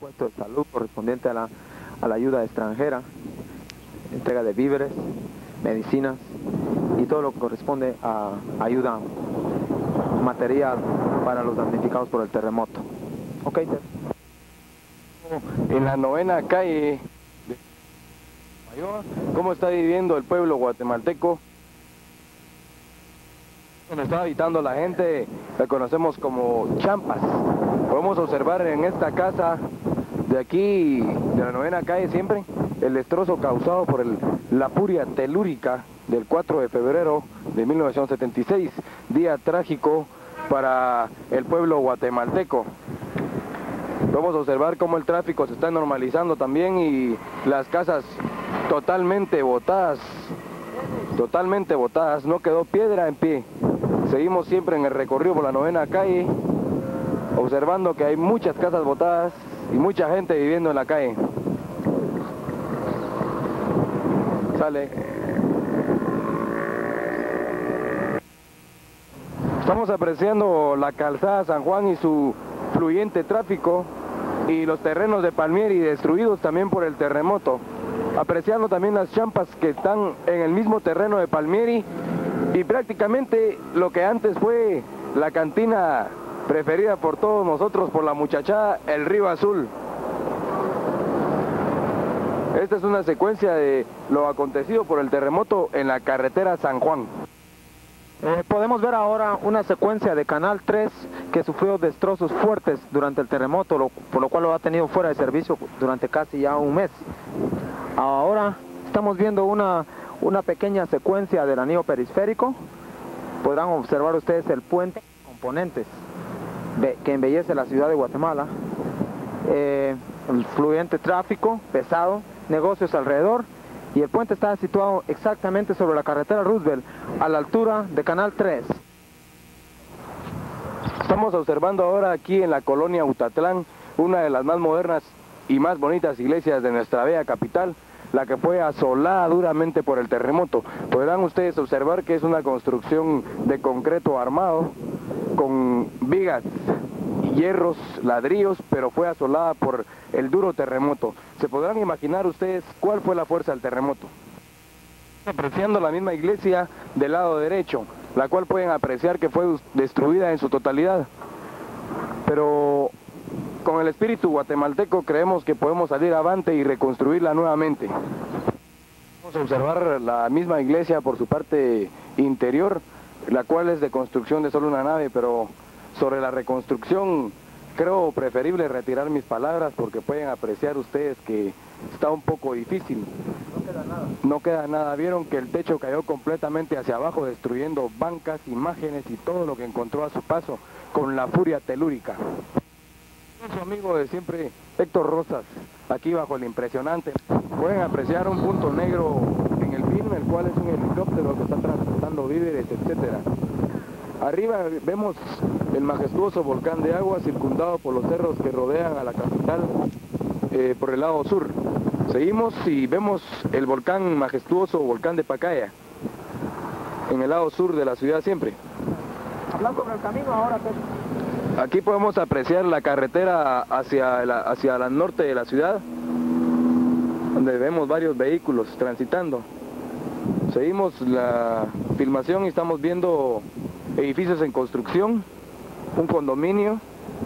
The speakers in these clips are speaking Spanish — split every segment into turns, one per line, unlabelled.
puesto de salud correspondiente a la ayuda extranjera, entrega de víveres, medicinas y todo lo que corresponde a ayuda material para los damnificados por el terremoto. Ok,
en la 9ª calle de Mayoa, ¿cómo está viviendo el pueblo guatemalteco? Donde está habitando la gente, la conocemos como Champas. Podemos observar en esta casa de aquí, de la 9ª calle siempre, el destrozo causado por la furia telúrica del 4 de febrero de 1976, día trágico para el pueblo guatemalteco. Podemos observar cómo el tráfico se está normalizando también y las casas totalmente botadas, no quedó piedra en pie. Seguimos siempre en el recorrido por la 9ª calle, observando que hay muchas casas botadas y mucha gente viviendo en la calle. Sale. Estamos apreciando la calzada San Juan y su fluyente tráfico y los terrenos de Palmieri destruidos también por el terremoto. Apreciando también las champas que están en el mismo terreno de Palmieri y prácticamente lo que antes fue la cantina preferida por todos nosotros, por la muchachada, el Río Azul. Esta es una secuencia de lo acontecido por el terremoto en la carretera San Juan.
Podemos ver ahora una secuencia de Canal 3 que sufrió destrozos fuertes durante el terremoto, por lo cual lo ha tenido fuera de servicio durante casi ya un mes. Ahora estamos viendo una pequeña secuencia del anillo periférico. Podrán observar ustedes el puente, componentes que embellece la ciudad de Guatemala, el fluyente tráfico pesado, negocios alrededor, y el puente está situado exactamente sobre la carretera Roosevelt, a la altura de Canal 3.
Estamos observando ahora aquí en la colonia Utatlán, una de las más modernas y más bonitas iglesias de nuestra bella capital, la que fue asolada duramente por el terremoto. Podrán ustedes observar que es una construcción de concreto armado, con vigas, hierros, ladrillos, pero fue asolada por el duro terremoto. ¿Se podrán imaginar ustedes cuál fue la fuerza del terremoto? Apreciando la misma iglesia del lado derecho, la cual pueden apreciar que fue destruida en su totalidad. Pero con el espíritu guatemalteco creemos que podemos salir avante y reconstruirla nuevamente. Vamos a observar la misma iglesia por su parte interior, la cual es de construcción de solo una nave, pero sobre la reconstrucción creo preferible retirar mis palabras porque pueden apreciar ustedes que está un poco difícil.
No queda nada. No
queda nada. Vieron que el techo cayó completamente hacia abajo, destruyendo bancas, imágenes y todo lo que encontró a su paso con la furia telúrica. Su amigo de siempre, Héctor Rosas, aquí bajo el impresionante. Pueden apreciar un punto negro en el film, el cual es un helicóptero que está transportando víveres, etcétera. Arriba vemos el majestuoso volcán de agua circundado por los cerros que rodean a la capital por el lado sur. Seguimos y vemos el volcán majestuoso, volcán de Pacaya, en el lado sur de la ciudad siempre.
Hablando sobre el camino ahora, Pedro.
Aquí podemos apreciar la carretera hacia el norte de la ciudad, donde vemos varios vehículos transitando. Seguimos la filmación y estamos viendo edificios en construcción, un condominio,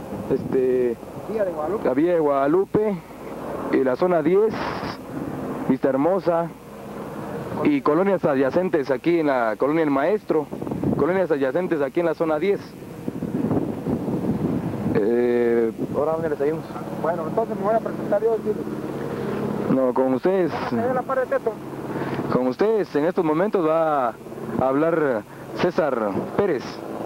la Villa de Guadalupe, y la zona 10, Vista Hermosa, y colonias adyacentes aquí en la colonia El Maestro, colonias adyacentes aquí en la zona 10.
¿Ahora dónde le seguimos? Bueno, entonces me voy a presentar yo.
No, con ustedes.
La par de Teto.
Con ustedes en estos momentos va a hablar César Pérez.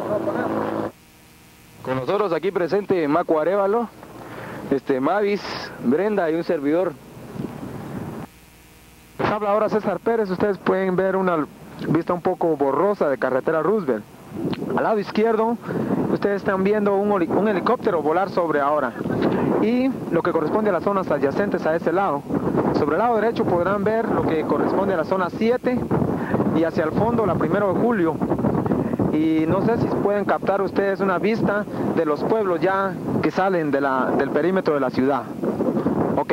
Con nosotros aquí presente Maco Arévalo, Mavis, Brenda y un servidor.
Les habla ahora César Pérez. Ustedes pueden ver una vista un poco borrosa de carretera Roosevelt. Al lado izquierdo ustedes están viendo un helicóptero volar sobre ahora, y lo que corresponde a las zonas adyacentes a ese lado. Sobre el lado derecho podrán ver lo que corresponde a la zona 7 y hacia el fondo la 1 de julio. Y no sé si pueden captar ustedes una vista de los pueblos ya que salen del perímetro de la ciudad. Ok.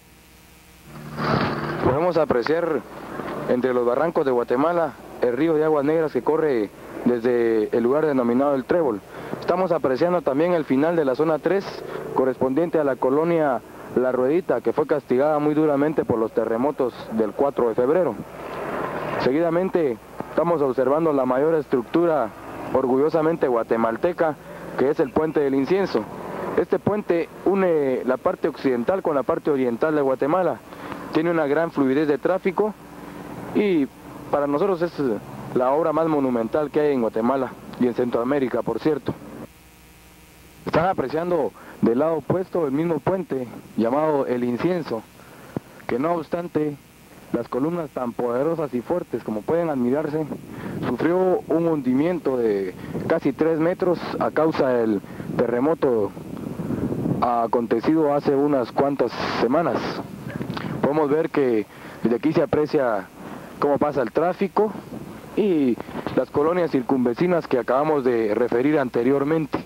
Podemos apreciar entre los barrancos de Guatemala el río de aguas negras que corre desde el lugar denominado El Trébol. Estamos apreciando también el final de la zona 3, correspondiente a la colonia La Ruedita, que fue castigada muy duramente por los terremotos del 4 de febrero. Seguidamente estamos observando la mayor estructura orgullosamente guatemalteca, que es el Puente del Incienso. Este puente une la parte occidental con la parte oriental de Guatemala. Tiene una gran fluidez de tráfico y para nosotros es la obra más monumental que hay en Guatemala y en Centroamérica, por cierto. Están apreciando del lado opuesto el mismo puente llamado El Incienso, que no obstante las columnas tan poderosas y fuertes como pueden admirarse, sufrió un hundimiento de casi 3 metros a causa del terremoto acontecido hace unas cuantas semanas. Podemos ver que desde aquí se aprecia cómo pasa el tráfico y las colonias circunvecinas que acabamos de referir anteriormente.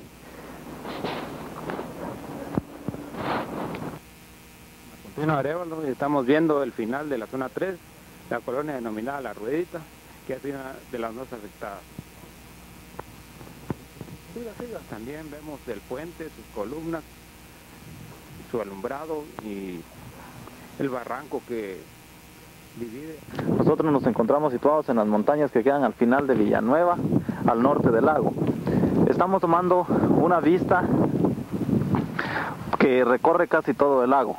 Continúa Arevalo, estamos viendo el final de la zona 3, la colonia denominada La Ruedita, que ha sido una de las más afectadas. También vemos el puente, sus columnas, su alumbrado y el barranco que divide.
Nosotros nos encontramos situados en las montañas que quedan al final de Villanueva, al norte del lago. Estamos tomando una vista que recorre casi todo el lago.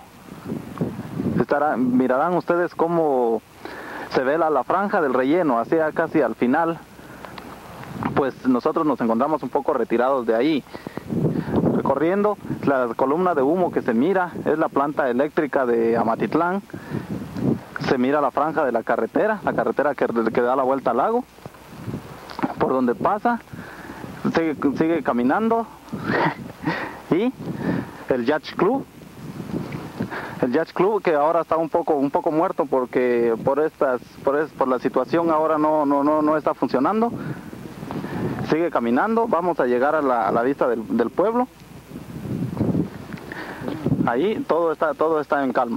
Mirarán ustedes cómo se ve la franja del relleno, hacia casi al final. Pues nosotros nos encontramos un poco retirados de ahí. Recorriendo, la columna de humo que se mira es la planta eléctrica de Amatitlán. Se mira la franja de la carretera que da la vuelta al lago, por donde pasa, sigue caminando. Y el Yacht Club, que ahora está un poco muerto porque por la situación ahora no está funcionando. Sigue caminando, vamos a llegar a la vista del pueblo. Ahí todo está en calma.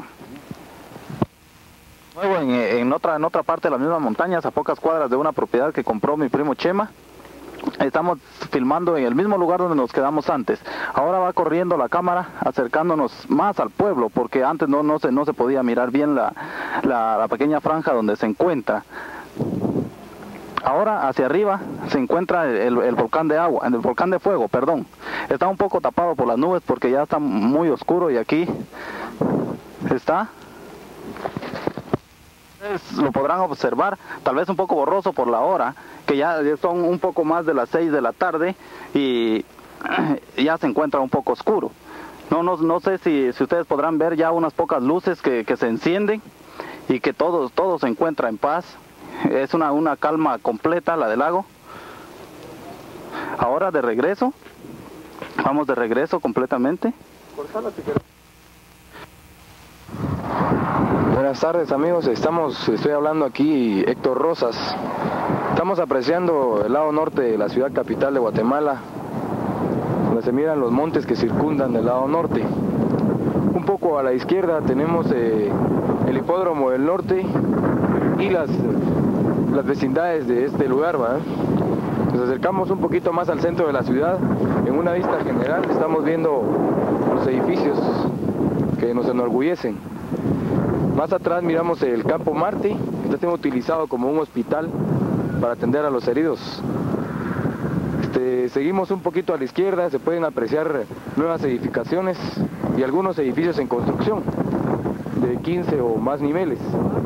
Luego en otra parte de las mismas montañas, a pocas cuadras de una propiedad que compró mi primo Chema, estamos filmando en el mismo lugar donde nos quedamos antes. Ahora va corriendo la cámara, acercándonos más al pueblo, porque antes no se podía mirar bien la pequeña franja donde se encuentra. Ahora hacia arriba se encuentra el volcán de agua, el volcán de fuego, perdón. Está un poco tapado por las nubes porque ya está muy oscuro y aquí está. Ustedes lo podrán observar, tal vez un poco borroso por la hora, que ya son un poco más de las 6 de la tarde y ya se encuentra un poco oscuro. No sé si ustedes podrán ver ya unas pocas luces que se encienden y que todo se encuentra en paz. Es una calma completa la del lago. Ahora de regreso, vamos de regreso completamente.
Buenas tardes amigos, estoy hablando aquí Héctor Rosas. Estamos apreciando el lado norte de la ciudad capital de Guatemala, donde se miran los montes que circundan el lado norte. Un poco a la izquierda tenemos el hipódromo del norte y las vecindades de este lugar, ¿verdad? Nos acercamos un poquito más al centro de la ciudad. En una vista general estamos viendo los edificios que nos enorgullecen. Más atrás miramos el Campo Marte, que está siendo utilizado como un hospital para atender a los heridos. Seguimos un poquito a la izquierda, se pueden apreciar nuevas edificaciones y algunos edificios en construcción de 15 o más niveles.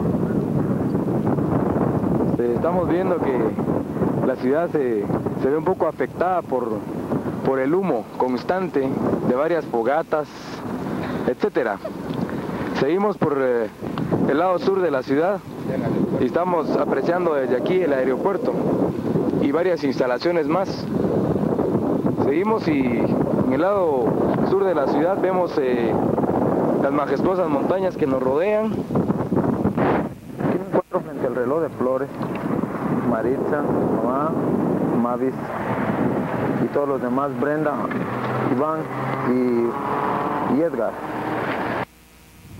Estamos viendo que la ciudad se ve un poco afectada por el humo constante de varias fogatas, etcétera. Seguimos por el lado sur de la ciudad y estamos apreciando desde aquí el aeropuerto y varias instalaciones más. Seguimos y en el lado sur de la ciudad vemos las majestuosas montañas que nos rodean.
Aquí me encuentro frente al reloj de Flores, Maritza, mamá, Mavis y todos los demás, Brenda, Iván y Edgar.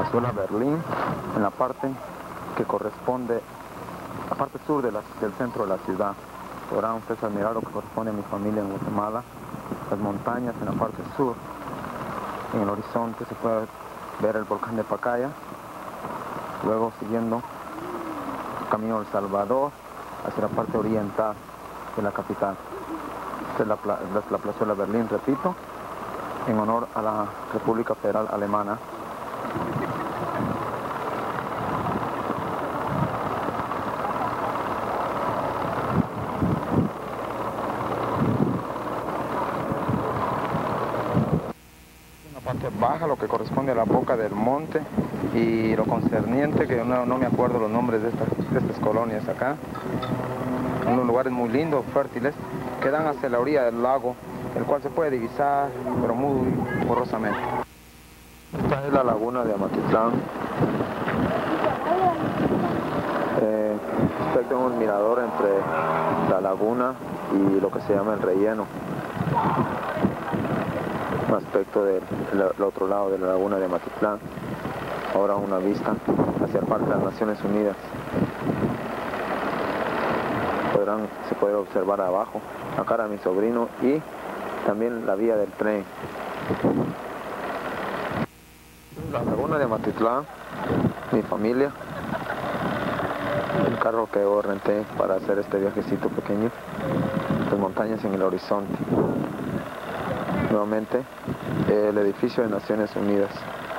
plazuela Berlín, en la parte que corresponde, la parte sur del centro de la ciudad. Podrán ustedes admirar lo que corresponde a mi familia en Guatemala, las montañas en la parte sur. En el horizonte se puede ver el volcán de Pacaya, luego siguiendo camino del Salvador hacia la parte oriental de la capital. Esta es la plazuela Berlín, repito, en honor a la República Federal Alemana. Baja, lo que corresponde a la boca del monte, y lo concerniente, que no me acuerdo los nombres de estas colonias acá, unos lugares muy lindos, fértiles, que dan hacia la orilla del lago, el cual se puede divisar, pero muy borrosamente. Esta es la laguna de Amatitlán. Tengo un mirador entre la laguna y lo que se llama el relleno. Un aspecto del otro lado de la laguna de Amatitlán. Ahora una vista hacia el Parque de las Naciones Unidas. Se puede observar abajo la cara de mi sobrino y también la vía del tren. La laguna de Amatitlán, mi familia, el carro que yo renté para hacer este viajecito pequeño, las montañas en el horizonte. Nuevamente, el edificio de Naciones Unidas.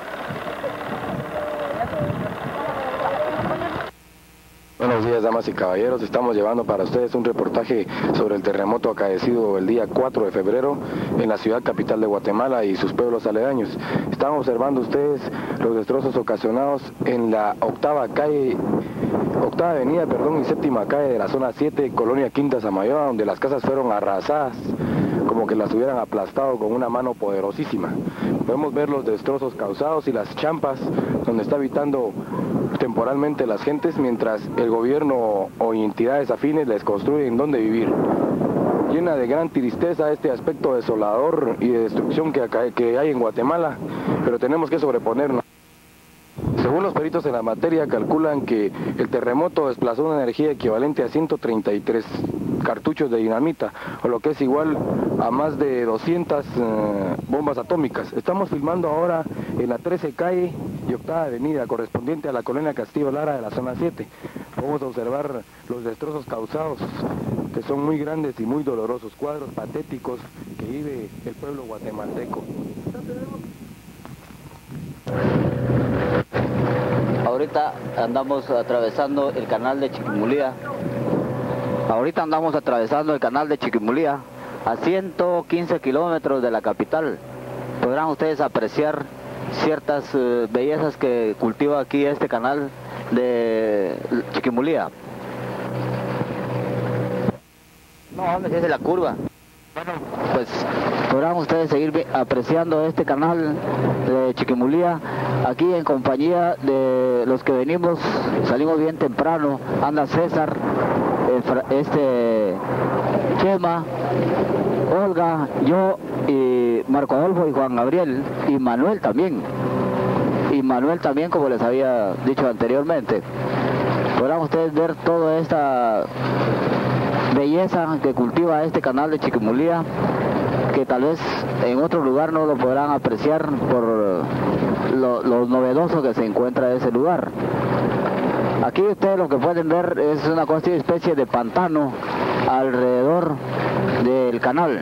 Buenos días, damas y caballeros. Estamos llevando para ustedes un reportaje sobre el terremoto acaecido el día 4 de febrero en la ciudad capital de Guatemala y sus pueblos aledaños. Están observando ustedes los destrozos ocasionados en la octava avenida y séptima calle de la zona 7, Colonia Quinta Samayoa, donde las casas fueron arrasadas como que las hubieran aplastado con una mano poderosísima. Podemos ver los destrozos causados y las champas donde está habitando temporalmente las gentes, mientras el gobierno o entidades afines les construyen donde vivir. Llena de gran tristeza este aspecto desolador y de destrucción que hay en Guatemala, pero tenemos que sobreponernos. Según los peritos en la materia, calculan que el terremoto desplazó una energía equivalente a 133 cartuchos de dinamita, o lo que es igual a más de 200 bombas atómicas. Estamos filmando ahora en la 13 calle y octava avenida, correspondiente a la colonia Castillo Lara de la zona 7. Podemos observar los destrozos causados, que son muy grandes y muy dolorosos, cuadros patéticos que vive el pueblo guatemalteco.
Ahorita andamos atravesando el canal de Chiquimulía. A 115 kilómetros de la capital. Podrán ustedes apreciar ciertas bellezas que cultiva aquí este canal de Chiquimulía. No, ¿dónde se hace la curva? Bueno, pues podrán ustedes seguir apreciando este canal de Chiquimulía aquí en compañía de los que salimos bien temprano. Anda César, Chema, Olga, yo y Marco Adolfo y Juan Gabriel y Manuel también, como les había dicho anteriormente. Podrán ustedes ver toda esta belleza que cultiva este canal de Chiquimulía, que tal vez en otro lugar no lo podrán apreciar por lo novedoso que se encuentra ese lugar. Aquí ustedes lo que pueden ver es una especie de pantano alrededor del canal.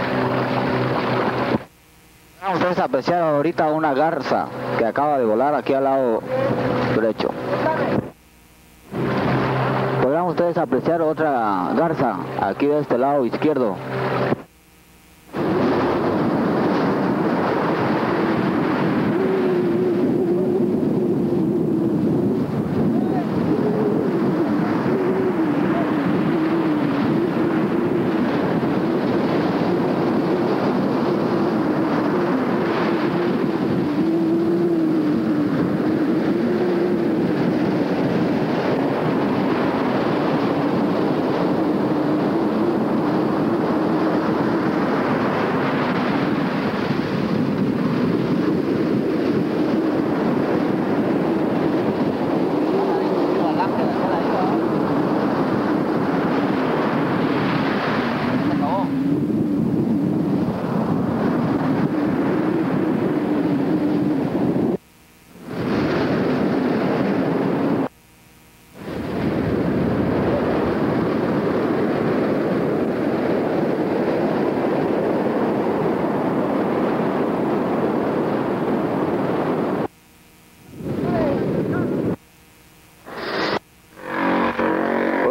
Van ustedes a apreciar ahorita una garza que acaba de volar aquí al lado derecho. Podrán ustedes apreciar otra garza aquí de este lado izquierdo.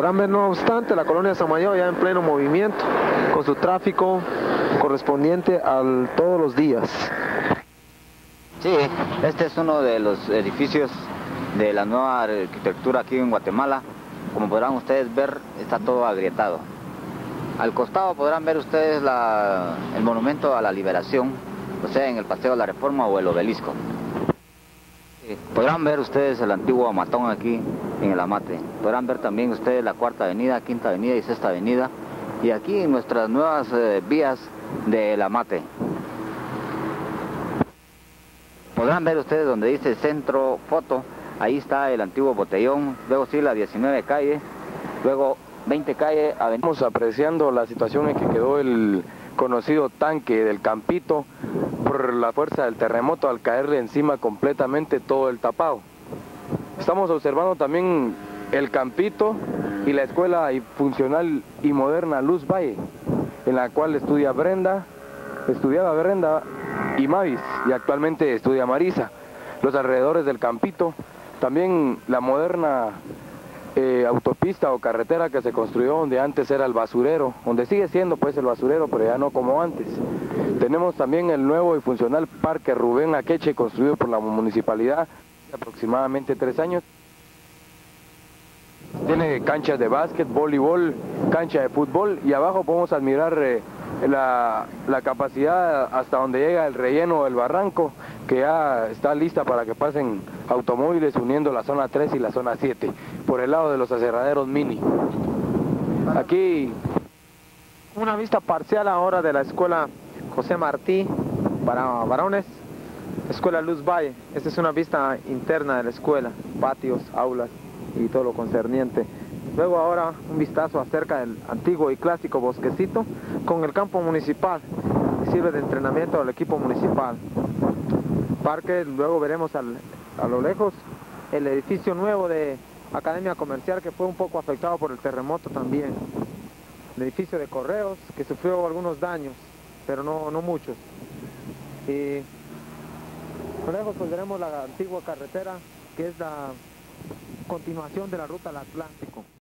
Podrán ver, no obstante, la colonia Samayoa ya en pleno movimiento, con su tráfico correspondiente a todos los días.
Sí, este es uno de los edificios de la nueva arquitectura aquí en Guatemala. Como podrán ustedes ver, está todo agrietado. Al costado podrán ver ustedes el monumento a la liberación, o sea, en el Paseo de la Reforma o el obelisco. Podrán ver ustedes el antiguo matón aquí en el Amate. Podrán ver también ustedes la Cuarta Avenida, Quinta Avenida y Sexta Avenida. Y aquí nuestras nuevas vías del Amate. Podrán ver ustedes donde dice Centro Foto, ahí está el antiguo botellón, luego sí la 19 calle, luego 20 calle, avenida.
Estamos apreciando la situación en que quedó el conocido tanque del Campito por la fuerza del terremoto al caerle encima completamente todo el tapado. Estamos observando también el Campito y la escuela funcional y moderna Luz Valle, en la cual estudiaba Brenda y Mavis, y actualmente estudia Marisa. Los alrededores del Campito, también la moderna autopista o carretera que se construyó donde antes era el basurero, donde sigue siendo pues el basurero, pero ya no como antes. Tenemos también el nuevo y funcional Parque Rubén Akeche, construido por la municipalidad hace aproximadamente 3 años. Tiene canchas de básquet, voleibol, cancha de fútbol, y abajo podemos admirar la capacidad hasta donde llega el relleno del barranco, que ya está lista para que pasen automóviles uniendo la zona 3 y la zona 7 por el lado de los aserraderos mini. Aquí
una vista parcial ahora de la escuela José Martí para varones, escuela Luz Valle. Esta es una vista interna de la escuela, patios, aulas y todo lo concerniente. Luego ahora un vistazo acerca del antiguo y clásico bosquecito con el campo municipal, que sirve de entrenamiento al equipo municipal. Parque, luego veremos a lo lejos el edificio nuevo de Academia Comercial, que fue un poco afectado por el terremoto también. El edificio de correos, que sufrió algunos daños, pero no muchos. Y a lo lejos pues veremos la antigua carretera, que es la continuación de la ruta al Atlántico.